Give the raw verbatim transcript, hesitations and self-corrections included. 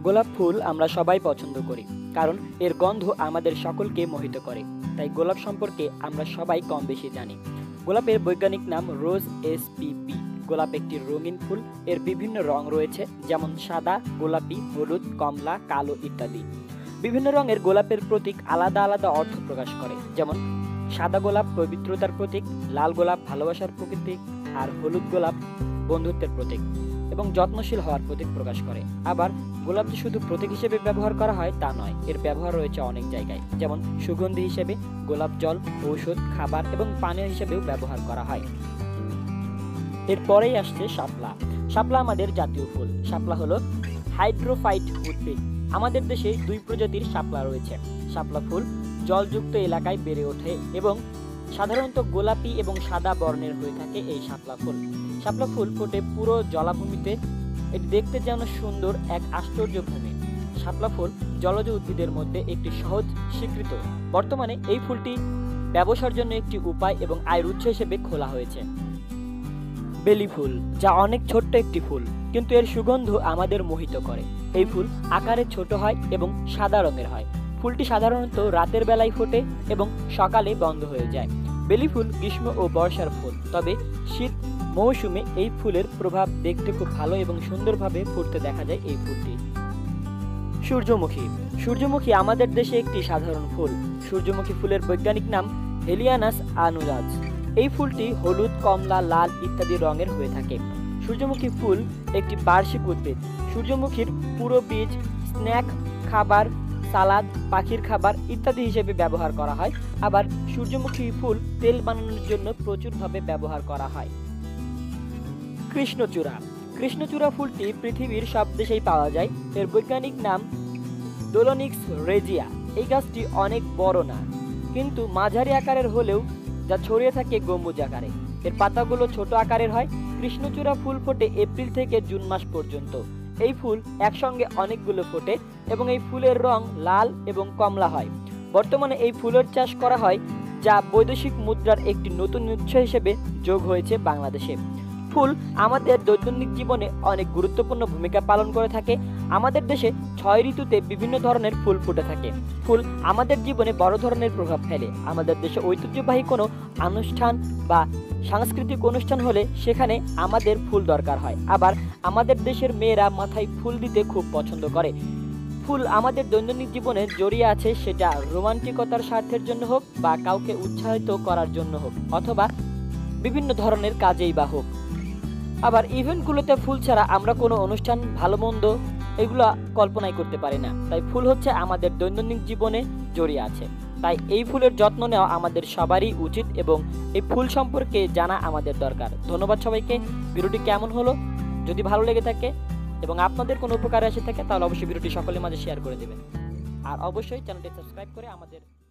গোলাপ ফুল আমরা সবাই পছন্দ করি, কারণ এর গন্ধ আমাদের সকলকে মোহিত করে। তাই গোলাপ সম্পর্কে আমরা সবাই কম বেশি জানি। গোলাপের বৈজ্ঞানিক নাম রোজ এসপিপি। গোলাপ একটি রঙিন ফুল। এর বিভিন্ন রং রয়েছে, যেমন সাদা, গোলাপি, হলুদ, কমলা, কালো ইত্যাদি। বিভিন্ন রঙের গোলাপের প্রতীক আলাদা আলাদা অর্থ প্রকাশ করে। যেমন সাদা গোলাপ পবিত্রতার প্রতীক, লাল গোলাপ ভালোবাসার প্রতীক, আর হলুদ গোলাপ বন্ধুত্বের প্রতীক এবং যত্নশীল হওয়ার প্রতীক প্রকাশ করে। আবার গোলাপ যে শুধু প্রতীক হিসেবে ব্যবহার করা হয় তা নয়, এর ব্যবহার রয়েছে অনেক জায়গায়। যেমন সুগন্ধি হিসেবে, গোলাপ জল, ঔষধ, খাবার এবং পানীয় হিসেবেও ব্যবহার করা হয়। এরপরেই আসছে শাপলা। শাপলা আমাদের জাতীয় ফুল। শাপলা হলো হাইড্রোফাইট উদ্ভিদ। আমাদের দেশে দুই প্রজাতির শাপলা রয়েছে। শাপলা ফুল জলযুক্ত এলাকায় বেড়ে ওঠে এবং সাধারণত গোলাপি এবং সাদা বর্ণের হয়ে থাকে এই শাপলা ফুল। শাপলা ফুল ফোটে পুরো জলাভূমিতে। এটি দেখতে যেন সুন্দর এক আশ্চর্য ভূমি। শাপলা ফুল জলজ উদ্ভিদের মধ্যে একটি সহজ স্বীকৃত। বর্তমানে এই ফুলটি ব্যবসার জন্য একটি উপায় এবং আয়ের উৎস হিসেবে খোলা হয়েছে। বেলি ফুল, যা অনেক ছোট্ট একটি ফুল, কিন্তু এর সুগন্ধ আমাদের মোহিত করে। এই ফুল আকারে ছোট হয় এবং সাদা রঙের হয়। ফুলটি সাধারণত রাতের বেলায় ফোটে এবং সকালে বন্ধ হয়ে যায়। বেলি ফুল গ্রীষ্ম ও বর্ষার ফুল, তবে শীত মৌসুমে এই ফুলের প্রভাব দেখতে খুব ভালো এবং সুন্দরভাবে ফুটতে দেখা যায় এই ফুলটি। সূর্যমুখী। সূর্যমুখী আমাদের দেশে একটি সাধারণ ফুল। সূর্যমুখী ফুলের বৈজ্ঞানিক নাম হেলিয়ানাস আনুরাজ। এই ফুলটি হলুদ, কমলা, লাল ইত্যাদি রঙের হয়ে থাকে। সূর্যমুখী ফুল একটি বার্ষিক উদ্ভিদ। সূর্যমুখীর পুরো বীজ স্ন্যাক, খাবার, সালাদ, পাখির খাবার ইত্যাদি হিসেবে ব্যবহার করা হয়। আবার সূর্যমুখী ফুল তেল বানানোর জন্য প্রচুরভাবে ব্যবহার করা হয়। কৃষ্ণচূড়া। কৃষ্ণচূড়া ফুলটি পৃথিবীর সব দেশেই পাওয়া যায়। এর বৈজ্ঞানিক নাম ডোলোনিক্স রেজিয়া। এই গাছটি অনেক বড় না, কিন্তু মাঝারি আকারের হলেও যা ছড়িয়ে থাকে গম্বুজ আকারে। এর পাতাগুলো ছোট আকারের হয়। কৃষ্ণচূড়া ফুল ফোটে এপ্রিল থেকে জুন মাস পর্যন্ত। এই ফুল একসঙ্গে অনেকগুলো ফোটে এবং এই ফুলের রং লাল এবং কমলা হয়। বর্তমানে এই ফুলের চাষ করা হয়, যা বৈদেশিক মুদ্রার একটি নতুন উৎস হিসেবে যোগ হয়েছে বাংলাদেশে। ফুল আমাদের দৈনন্দিন জীবনে অনেক গুরুত্বপূর্ণ ভূমিকা পালন করে থাকে। আমাদের দেশে ছয় ঋতুতে বিভিন্ন ধরনের ফুল ফুটে থাকে। ফুল আমাদের জীবনে বড় ধরনের প্রভাব ফেলে। আমাদের দেশে ঐতিহ্যবাহী কোনো অনুষ্ঠান বা সাংস্কৃতিক অনুষ্ঠান হলে সেখানে আমাদের ফুল দরকার হয়। আবার আমাদের দেশের মেয়েরা মাথায় ফুল দিতে খুব পছন্দ করে। ফুল আমাদের দৈনন্দিন জীবনে জড়িয়ে আছে, সেটা রোমান্টিকতার স্বার্থের জন্য হোক বা কাউকে উৎসাহিত করার জন্য হোক, অথবা বিভিন্ন ধরনের কাজেই বা হোক। আবার ইভেন্টগুলোতে ফুল ছাড়া আমরা কোনো অনুষ্ঠান, ভালো মন্দ এগুলো কল্পনাই করতে পারি না। তাই ফুল হচ্ছে আমাদের দৈনন্দিন জীবনে জড়িয়ে আছে। তাই এই ফুলের যত্ন নেওয়া আমাদের সবারই উচিত এবং এই ফুল সম্পর্কে জানা আমাদের দরকার। ধন্যবাদ সবাইকে। ভিডিওটি কেমন হলো? যদি ভালো লেগে থাকে এবং আপনাদের কোনো উপকারে এসে থাকে, তাহলে অবশ্যই ভিডিওটি সকলের মাঝে শেয়ার করে দেবেন। আর অবশ্যই চ্যানেলটি সাবস্ক্রাইব করে আমাদের